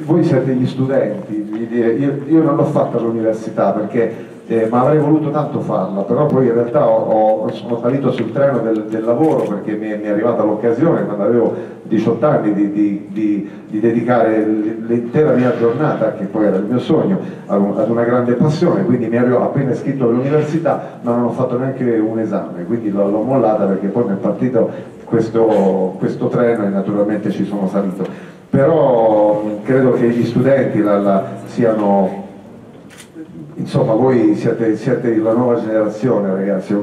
voi siete gli studenti, io non l'ho fatta all'università perché ma avrei voluto tanto farla, però poi in realtà sono salito sul treno del lavoro perché mi è arrivata l'occasione quando avevo 18 anni di dedicare l'intera mia giornata, che poi era il mio sogno, ad una grande passione, quindi mi ero appena iscritto all'università ma non ho fatto neanche un esame, quindi l'ho mollata perché poi mi è partito questo treno e naturalmente ci sono salito. Però credo che gli studenti siano, insomma, voi siete la nuova generazione, ragazzi,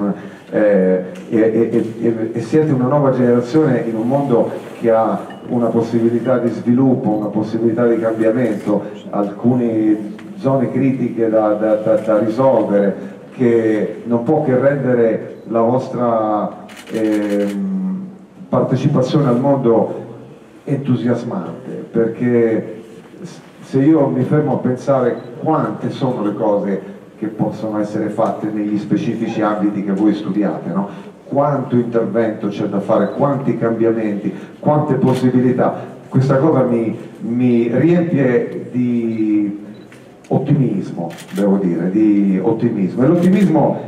e siete una nuova generazione in un mondo che ha una possibilità di sviluppo, una possibilità di cambiamento, alcune zone critiche da risolvere, che non può che rendere la vostra partecipazione al mondo entusiasmante, perché se io mi fermo a pensare quante sono le cose che possono essere fatte negli specifici ambiti che voi studiate, no? Quanto intervento c'è da fare, quanti cambiamenti, quante possibilità, questa cosa mi riempie di ottimismo, devo dire, di ottimismo. E l'ottimismo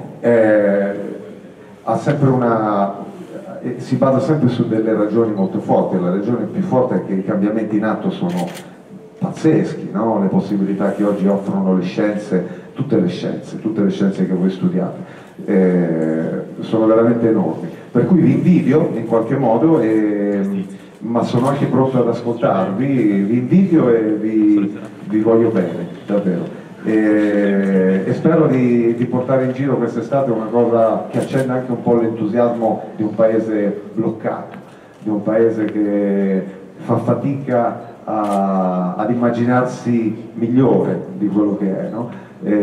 ha sempre si basa sempre su delle ragioni molto forti. La ragione più forte è che i cambiamenti in atto sono pazzeschi, no? Le possibilità che oggi offrono le scienze, tutte le scienze che voi studiate, sono veramente enormi. Per cui vi invidio in qualche modo, ma sono anche pronto ad ascoltarvi, vi invidio e vi voglio bene, davvero. E spero di portare in giro quest'estate una cosa che accenda anche un po' l'entusiasmo di un paese bloccato, di un paese che fa fatica ad immaginarsi migliore di quello che è, no?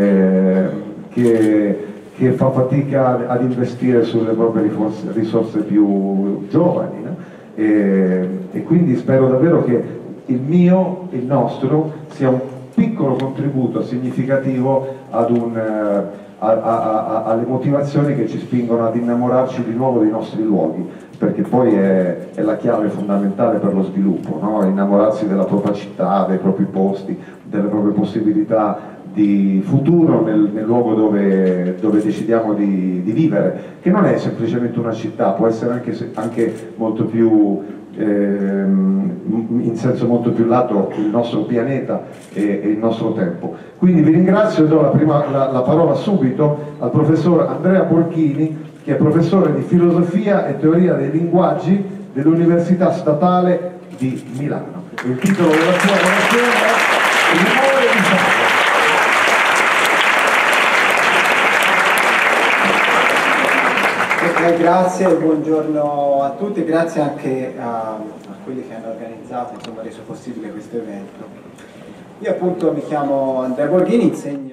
Che fa fatica ad investire sulle proprie risorse più giovani, no? E quindi spero davvero che il nostro sia un piccolo contributo significativo alle motivazioni che ci spingono ad innamorarci di nuovo dei nostri luoghi, perché poi è la chiave fondamentale per lo sviluppo, no? Innamorarsi della propria città, dei propri posti, delle proprie possibilità di futuro nel luogo dove decidiamo di vivere, che non è semplicemente una città, può essere anche molto più in senso molto più lato il nostro pianeta e il nostro tempo. Quindi vi ringrazio e do la parola subito al professor Andrea Borchini, che è professore di filosofia e teoria dei linguaggi dell'Università Statale di Milano. Il titolo della sua relazione è Il rumore di Sapio. Grazie, buongiorno a tutti, grazie anche a quelli che hanno organizzato, insomma, reso possibile questo evento. Io appunto mi chiamo Andrea Borghini, insegno